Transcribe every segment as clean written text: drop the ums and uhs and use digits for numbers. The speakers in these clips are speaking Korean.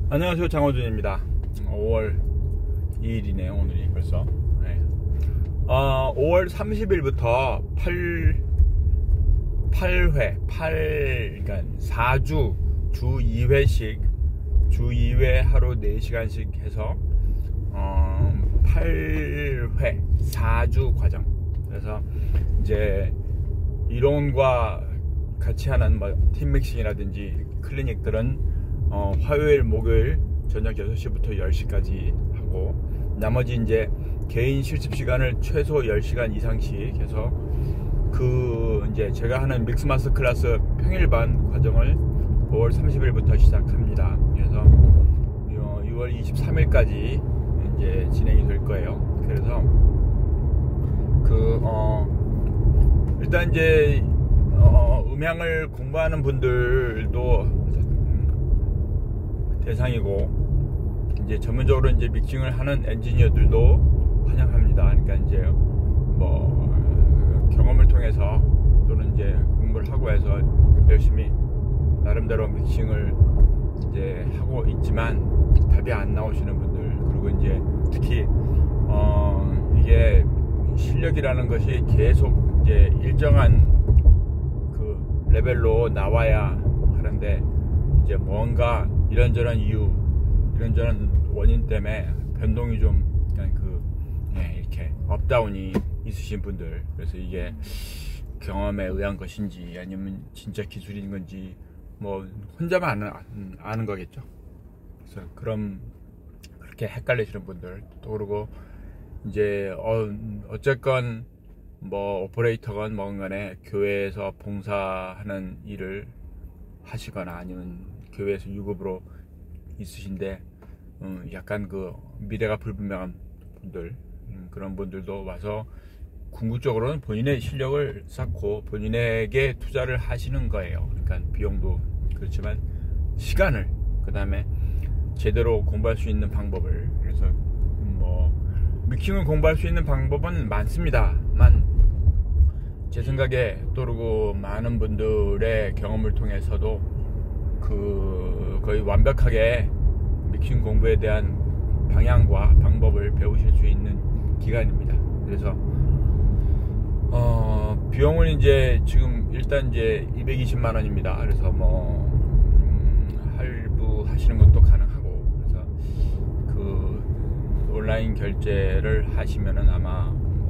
안녕하세요, 장호준입니다. 5월 2일이네요 오늘이 벌써. 5월 30일부터 8회, 그러니까 4주 주 2회씩 주 2회 하루 4시간씩 해서 8회 4주 과정. 그래서 이제 이론과 같이 하는 팀믹싱이라든지 클리닉들은 화요일, 목요일 저녁 6시부터 10시까지 하고, 나머지 이제 개인 실습 시간을 최소 10시간 이상씩 해서 이제 제가 하는 믹스 마스터 클래스 평일반 과정을 5월 30일부터 시작합니다. 그래서 6월 23일까지 이제 진행이 될 거예요. 그래서 일단 이제 음향을 공부하는 분들도 대상이고, 이제 전문적으로 이제 믹싱을 하는 엔지니어들도 환영합니다. 그러니까 이제 경험을 통해서 또는 이제 공부를 하고 해서 열심히 나름대로 믹싱을 이제 하고 있지만 답이 안 나오시는 분들, 그리고 이제 특히 이게 실력이라는 것이 계속 이제 일정한 그 레벨로 나와야 하는데, 이제 뭔가 이런저런 이유, 이런저런 원인 때문에 변동이 좀 이렇게 업다운이 있으신 분들, 그래서 이게 경험에 의한 것인지 아니면 진짜 기술인 건지 혼자만 아는 거겠죠. 그래서 그렇게 헷갈리시는 분들, 또 그리고 이제 어쨌건 오퍼레이터건 뭔간에 교회에서 봉사하는 일을 하시거나 아니면 교회에서 유급으로 있으신데 약간 미래가 불분명한 분들, 그런 분들도 와서 궁극적으로는 본인의 실력을 쌓고 본인에게 투자를 하시는 거예요. 그러니까 비용도 그렇지만 시간을, 그 다음에 제대로 공부할 수 있는 방법을. 그래서 믹싱을 공부할 수 있는 방법은 많습니다만, 제 생각에 또르고 많은 분들의 경험을 통해서도 거의 완벽하게 믹싱 공부에 대한 방향과 방법을 배우실 수 있는 기간입니다. 그래서 비용은 이제 지금 일단 이제 220만 원입니다. 그래서 할부 하시는 것도 가능하고, 그래서 온라인 결제를 하시면은 아마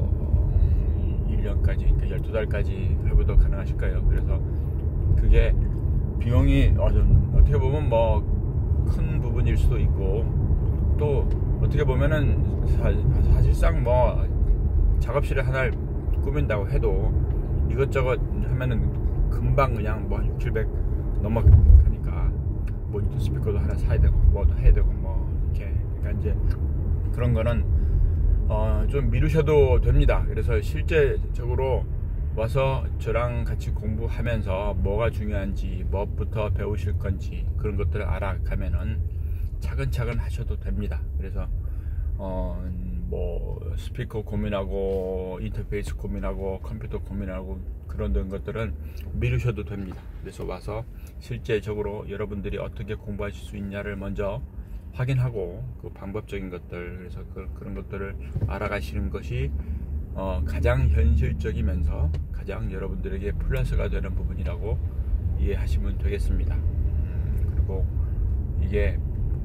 1년까지, 그러니까 12달까지 할부도 가능하실 거예요. 그래서 그게 비용이 어떻게 보면 큰 부분일 수도 있고, 또 어떻게 보면은 사실상 작업실을 하나를 꾸민다고 해도 이것저것 하면은 금방 그냥 6, 700 넘어가니까 모니터 스피커도 하나 사야 되고 뭐도 해야 되고 이렇게. 그러니까 이제 그런 거는 좀 미루셔도 됩니다. 그래서 실제적으로 와서 저랑 같이 공부하면서 뭐가 중요한지, 뭐부터 배우실 건지 그런 것들을 알아가면은 차근차근 하셔도 됩니다. 그래서 스피커 고민하고 인터페이스 고민하고 컴퓨터 고민하고 그런 것들은 미루셔도 됩니다. 그래서 와서 실제적으로 여러분들이 어떻게 공부하실 수 있냐를 먼저 확인하고 방법적인 것들, 그래서 그런 것들을 알아가시는 것이 가장 현실적이면서 가장 여러분들에게 플러스가 되는 부분이라고 이해하시면 되겠습니다. 그리고 이게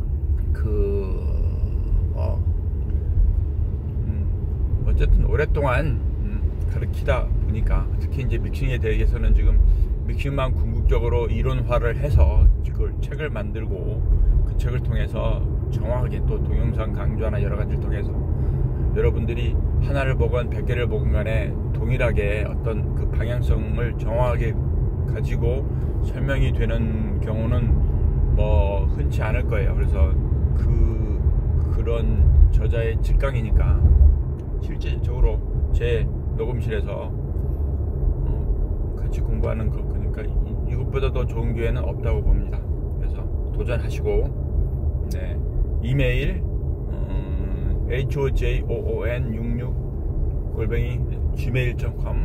어쨌든 오랫동안 가르치다 보니까, 특히 이제 믹싱에 대해서는 지금 믹싱만 궁극적으로 이론화를 해서 그걸 책을 만들고, 그 책을 통해서 정확하게 또 동영상 강좌나 여러 가지를 통해서 여러분들이 하나를 보건 100개를 보건 간에 동일하게 어떤 그 방향성을 정확하게 가지고 설명이 되는 경우는 흔치 않을 거예요. 그래서 그런 저자의 직강이니까 실질적으로 제 녹음실에서 같이 공부하는 그러니까 이것보다 더 좋은 기회는 없다고 봅니다. 그래서 도전하시고, 이메일 hojoon66@gmail.com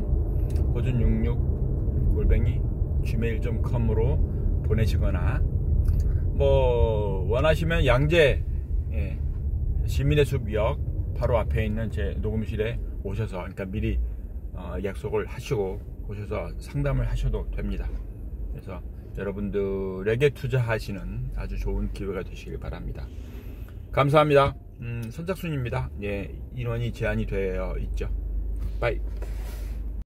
hojoon66@gmail.com으로 보내시거나, 뭐 원하시면 양재 시민의 숲역 바로 앞에 있는 제 녹음실에 오셔서, 그러니까 미리 약속을 하시고 오셔서 상담을 하셔도 됩니다. 그래서 여러분들에게 투자하시는 아주 좋은 기회가 되시길 바랍니다. 감사합니다. 선착순입니다. 예, 인원이 제한이 되어 있죠. 빠이.